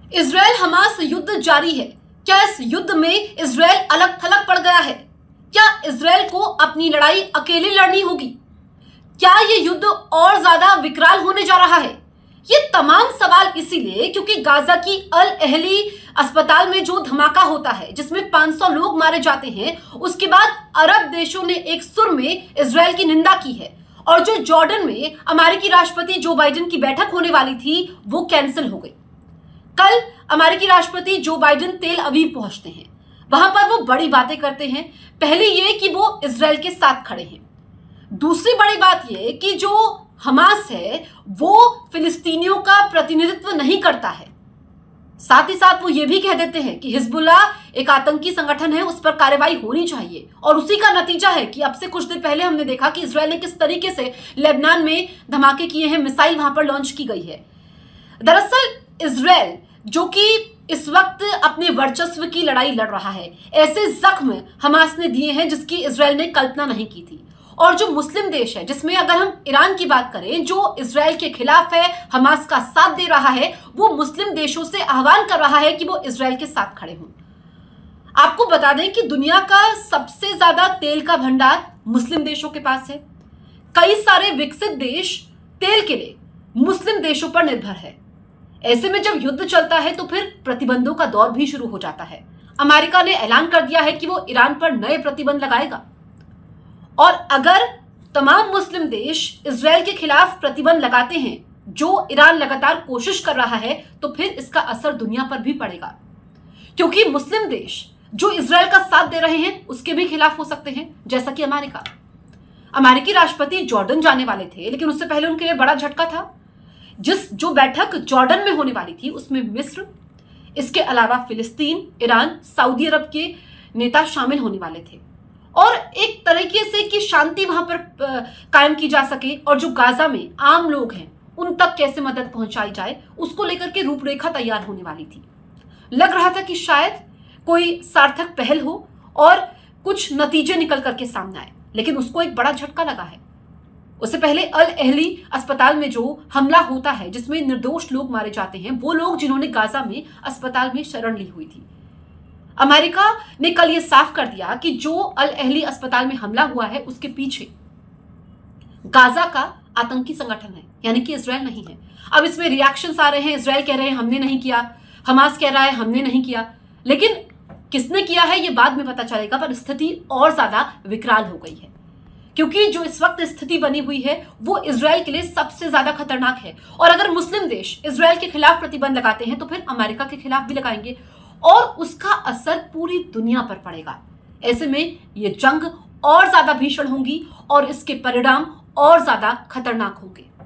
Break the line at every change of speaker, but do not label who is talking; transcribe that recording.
Israel Hamas युद्ध जारी है। क्या इस युद्ध में इजरायल अलग थलग पड़ गया है? क्या इजरायल को अपनी लड़ाई अकेले लड़नी होगी? क्या ये युद्ध और ज्यादा विकराल होने जा रहा है? ये तमाम सवाल इसीलिए क्योंकि गाजा की अल अहली अस्पताल में जो धमाका होता है जिसमें 500 लोग मारे जाते हैं, उसके बाद अरब देशों ने एक सुर में इजरायल की निंदा की है और जो जॉर्डन में अमेरिकी राष्ट्रपति जो बाइडेन की बैठक होने वाली थी वो कैंसिल हो गई। कल अमेरिकी राष्ट्रपति जो बाइडेन तेल अवीव पहुंचते हैं। वहां पर वो बड़ी बातें करते हैं। पहले ये कि वो इजरायल के साथ खड़े हैं। दूसरी बड़ी बात ये कि जो हमास है वो फिलिस्तीनियों का प्रतिनिधित्व नहीं करता है। साथ ही साथ वो ये भी कह देते हैं कि हिजबुल्लाह एक आतंकी संगठन है, उस पर कार्रवाई होनी चाहिए। और उसी का नतीजा है कि अब से कुछ दिन पहले हमने देखा कि इजरायल ने किस तरीके से लेबनान में धमाके किए हैं, मिसाइल वहां पर लॉन्च की गई है। दरअसल इजरायल जो कि इस वक्त अपने वर्चस्व की लड़ाई लड़ रहा है, ऐसे जख्म हमास ने दिए हैं जिसकी इजरायल ने कल्पना नहीं की थी। और जो मुस्लिम देश है, जिसमें अगर हम ईरान की बात करें जो इजरायल के खिलाफ है, हमास का साथ दे रहा है, वो मुस्लिम देशों से आह्वान कर रहा है कि वो इजरायल के साथ खड़े हों। आपको बता दें कि दुनिया का सबसे ज्यादा तेल का भंडार मुस्लिम देशों के पास है। कई सारे विकसित देश तेल के लिए मुस्लिम देशों पर निर्भर है। ऐसे में जब युद्ध चलता है तो फिर प्रतिबंधों का दौर भी शुरू हो जाता है। अमेरिका ने ऐलान कर दिया है कि वो ईरान पर नए प्रतिबंध लगाएगा और अगर तमाम मुस्लिम देश इजरायल के खिलाफ प्रतिबंध लगाते हैं, जो ईरान लगातार कोशिश कर रहा है, तो फिर इसका असर दुनिया पर भी पड़ेगा। क्योंकि मुस्लिम देश जो इजरायल का साथ दे रहे हैं उसके भी खिलाफ हो सकते हैं, जैसा कि अमेरिका। अमेरिकी राष्ट्रपति जॉर्डन जाने वाले थे, लेकिन उससे पहले उनके लिए बड़ा झटका था। जो बैठक जॉर्डन में होने वाली थी उसमें मिस्र, इसके अलावा फिलिस्तीन, ईरान, सऊदी अरब के नेता शामिल होने वाले थे और एक तरीके से कि शांति वहां पर कायम की जा सके और जो गाजा में आम लोग हैं उन तक कैसे मदद पहुंचाई जाए, उसको लेकर के रूपरेखा तैयार होने वाली थी। लग रहा था कि शायद कोई सार्थक पहल हो और कुछ नतीजे निकल करके सामने आए, लेकिन उसको एक बड़ा झटका लगा है। उससे पहले अल अहली अस्पताल में जो हमला होता है जिसमें निर्दोष लोग मारे जाते हैं, वो लोग जिन्होंने गाजा में अस्पताल में शरण ली हुई थी। अमेरिका ने कल ये साफ कर दिया कि जो अल अहली अस्पताल में हमला हुआ है उसके पीछे गाजा का आतंकी संगठन है, यानी कि इजरायल नहीं है। अब इसमें रिएक्शंस आ रहे हैं, इजरायल कह रहे हैं हमने नहीं किया, हमास कह रहा है हमने नहीं किया, लेकिन किसने किया है ये बाद में पता चलेगा। पर स्थिति और ज्यादा विकराल हो गई है क्योंकि जो इस वक्त स्थिति बनी हुई है वो इजरायल के लिए सबसे ज्यादा खतरनाक है। और अगर मुस्लिम देश इजरायल के खिलाफ प्रतिबंध लगाते हैं तो फिर अमेरिका के खिलाफ भी लगाएंगे और उसका असर पूरी दुनिया पर पड़ेगा। ऐसे में ये जंग और ज्यादा भीषण होंगी और इसके परिणाम और ज्यादा खतरनाक होंगे।